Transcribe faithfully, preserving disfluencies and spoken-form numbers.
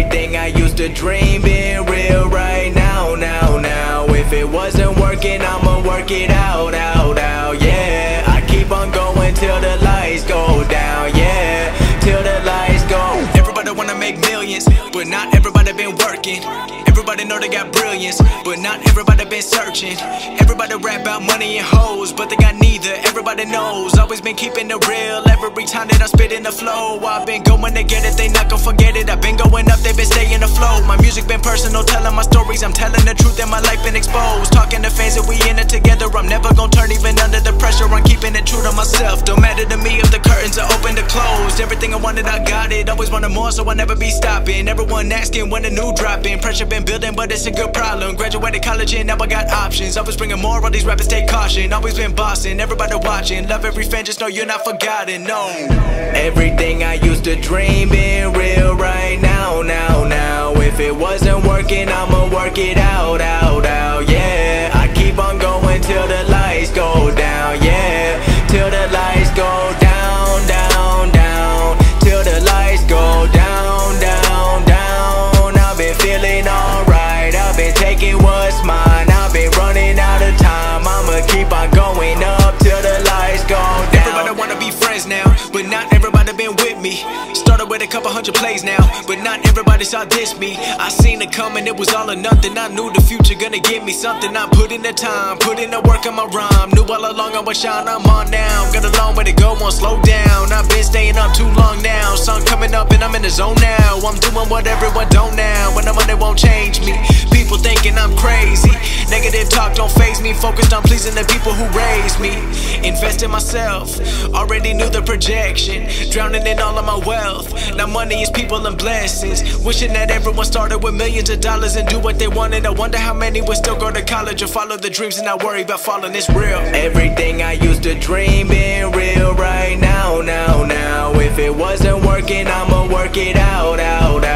Everything I used to dream being real right now, now, now. If it wasn't working, I'ma work it out, out, out, yeah. I keep on going till the lights go down, yeah. Till the lights go. Everybody wanna make millions, but not everybody been working. Everybody know they got brilliance, but not everybody been searching. Everybody rap about money and hoes, but they got neither. Everybody knows, always been keeping it real. Every time that I spit in the flow, I've been going to get it, they not gon' forget it. I've been going up, they been staying afloat. My music been personal, telling my stories. I'm telling the truth and my life been exposed. Talking to fans that we in it together. I'm never gon' turn even under the pressure. I'm keeping it true to myself. Don't matter to me if the curtains are open or closed. Everything I wanted, I got it. Always wanted more, so I'll never be stopping. Everyone asking when a new drop in. Pressure been building, but it's a good problem. Graduated college and now I got options. Always bringing more, all these rappers take caution. Always been bossing, everybody watching. Love every fan, just know you're not forgotten, no. Everything I used to dream being real right now, now, now. If it wasn't working, I'ma work it out, out, out, yeah. I keep on going till the lights go down, yeah. Till the lights go down, down, down. Till the lights go down, down, down. I've been feeling alright, I've been taking what's mine. I've been running out of time, I'ma keep on going up till the lights go down. Everybody wanna be friends now, but not everybody been with me. Started with a couple hundred plays now, but not everybody saw this me. I seen it coming, it was all or nothing. I knew the future gonna give me something. I put in the time, put in the work on my rhyme. Knew all along I would shine, I'm on now. Got a long way to go, won't slow down. I've been staying up too long now. Sun coming up and I'm in the zone now. I'm doing what everyone don't now. When I'm on it won't change me. People thinking I'm crazy. Negative talk don't faze me. Focused on pleasing the people who raised me. Invest in myself, already knew the projection. Drowning in all of my wealth. Now money is people and blessings. Wishing that everyone started with millions of dollars and do what they wanted. I wonder how many would still go to college or follow the dreams and not worry about falling. It's real. Everything I used to dream being real right now, now, now. If it wasn't working, I'ma work it out, out, out.